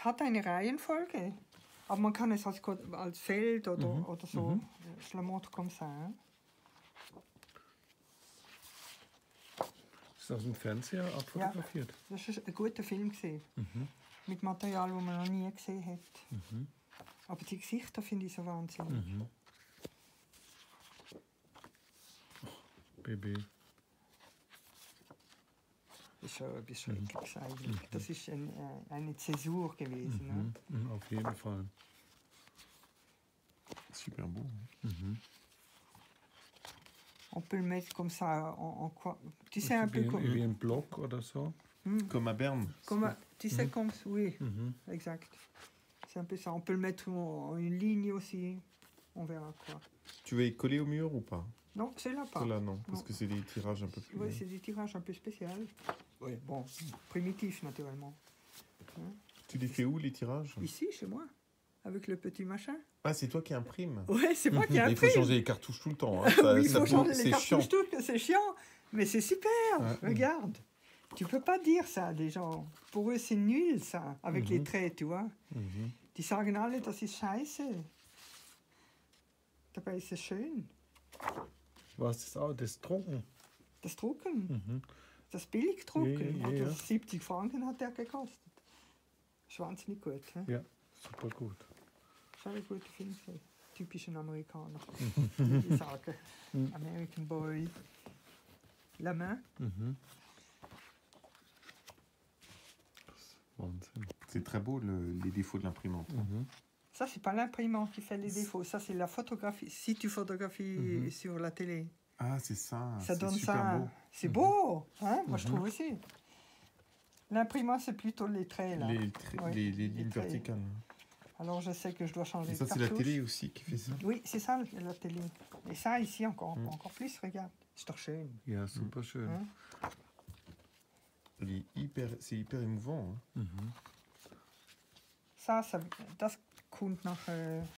Es hat eine Reihenfolge, aber man kann es als Feld oder so. Je le montre comme ça. Hein? Ist aus dem Fernseher abfotografiert? Ja, das war ein guter Film. Mit Material, das man noch nie gesehen hat. Aber die Gesichter finde ich so wahnsinnig. Baby. Das ist schon etwas Schreckliches eigentlich. Das ist eine Zäsur gewesen. Ne? Auf jeden Fall. Super beau. On peut le mettre comme ça en quoi. Tu sais, un peu comme. Wie ein Block oder so. Comme à Berne. Tu sais, comme. Oui, exact. C'est un peu ça. On peut le mettre en une ligne aussi. On verra quoi. Tu veux y coller au mur ou pas? Non, c'est là pas. Cela non, parce que c'est des tirages un peu plus. Oui, c'est des tirages un peu spéciaux. Oui, bon, primitifs naturellement. Hein? Tu les fais où les tirages? Ici, chez moi, avec le petit machin. Ah, c'est toi qui imprimes? Ouais, c'est moi qui imprime. Il faut changer les cartouches tout le temps. Hein. Oui, il faut changer les cartouches chiant. c'est chiant, mais c'est super. Regarde, tu peux pas dire ça à des gens. Pour eux, c'est nul ça, avec les traits, tu vois. Die sagen alle, das ist scheiße. Dabei ist es schön. Was ist auch das Drucken? Das Drucken. Das Billigdrucken. Ja. 70 Franken hat der gekostet. Ist wahnsinnig gut. He? Ja, super gut. Das ist ein guter Film. Typischen Amerikaner. Die sagen. American Boy. La main. C'est très beau les défauts de l'imprimante. Ça, c'est pas l'imprimante qui fait les défauts. Ça, c'est la photographie. Si tu photographies sur la télé. Ah, c'est ça. Ça donne super ça. beau. C'est beau. Hein? Moi, je trouve aussi. L'imprimante, c'est plutôt les traits. Là. Les lignes verticales. Alors, je sais que je dois changer Et ça, de c'est cartouche. la télé aussi qui fait ça? Oui, c'est ça, la télé. Et ça, ici, encore plus, regarde. C'est doch schön. Ja, super schön. C'est hyper émouvant. Hein. Ça, das kommt nach